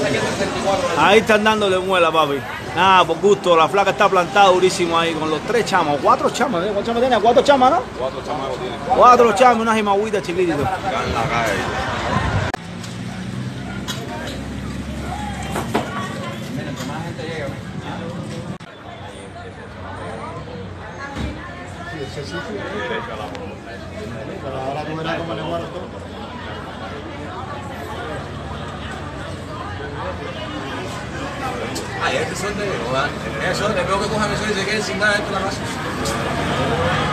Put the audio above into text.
Ahí están dándole muela, papi. Nada, por gusto. La flaca está plantada durísimo ahí con los 3 chamos. 4 chamas, ¿eh? ¿Cuántos chamas tiene? 4 chamas, ¿no? 4 chamacos tiene. 4 chamas, unas jimagüitas chiquititas. Acá en la calle. Ahora comerá como le guardo todo. Ay, este son de... Eso, le veo que cojan eso y se queden sin nada dentro de la casa.